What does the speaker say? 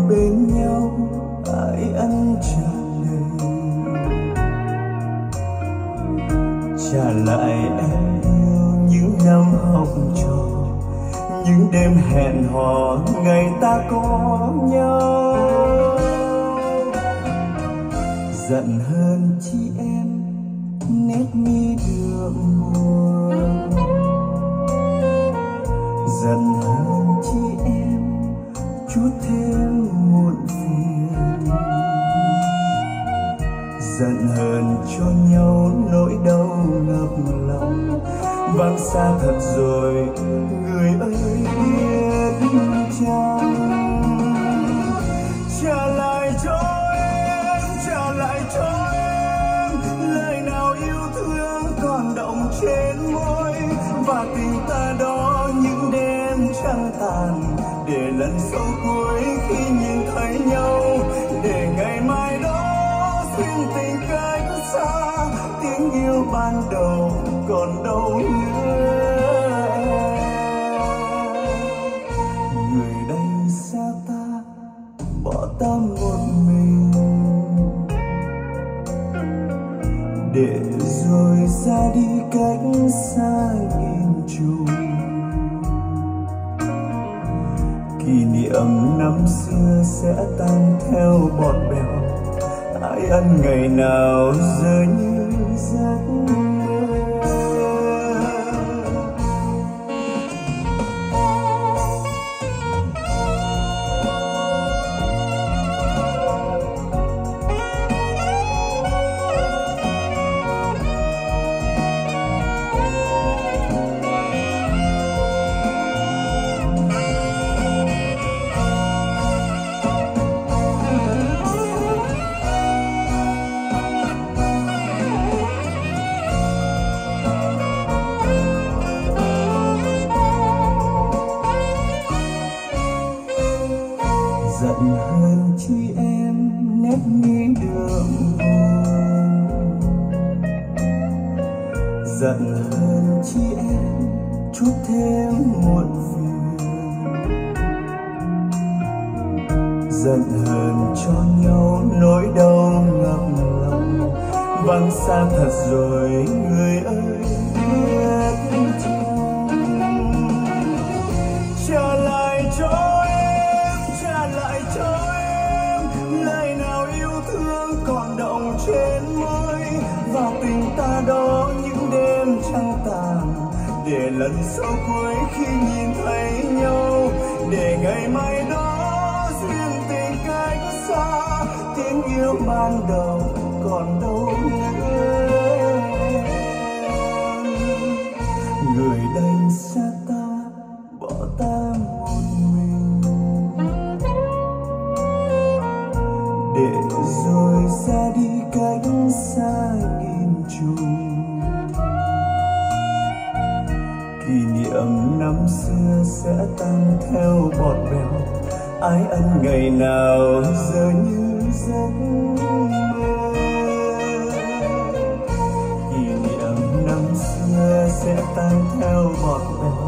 bên nhau, ai ân trả lời. Trả lại em yêu những năm học trò, những đêm hẹn hò ngày ta có nhau. Giận hơn chi em nét mi đượm buồn, giận hơn chi em chút thêm muộn phiền, giận hơn cho nhau nỗi đau ngập lòng. Vắng xa thật rồi người ơi biết chăng. Trả lại cho em, trả lại cho em lời nào yêu thương còn đọng trên môi, và tình ta đó những đêm trăng tàn, để lần sau cuối khi nhìn thấy nhau, để ngày mai đó duyên tình cách xa, tiếng yêu ban đầu còn đâu nữa. Người đây xa ta, bỏ ta một mình, để rồi ra đi cách xa nghìn trùng. Kỷ niệm năm xưa sẽ tan theo bọt bèo, ai ân ngày nào giờ như giấc mơ. Giận hơn chi em nét mi đượm buồn, giận hơn chi em chút thêm muộn phiền, giận hơn cho nhau nỗi đau ngập lòng. Vắng xa thật rồi người ơi biết chăng. Trả lại cho lại cho em lời nào yêu thương còn đọng trên môi, và tình ta đó những đêm trăng tàn, để lần sau cuối khi nhìn thấy nhau, để ngày mai đó duyên tình cách xa, tiếng yêu ban đầu còn đâu nữa. Người đây xa ta, bỏ ta một mình, để rồi ra đi cách xa nghìn trùng. Kỷ niệm năm xưa sẽ tan theo bọt bèo, ai ân ngày nào giờ như giấc mơ. Kỷ niệm năm xưa sẽ tan theo bọt bèo,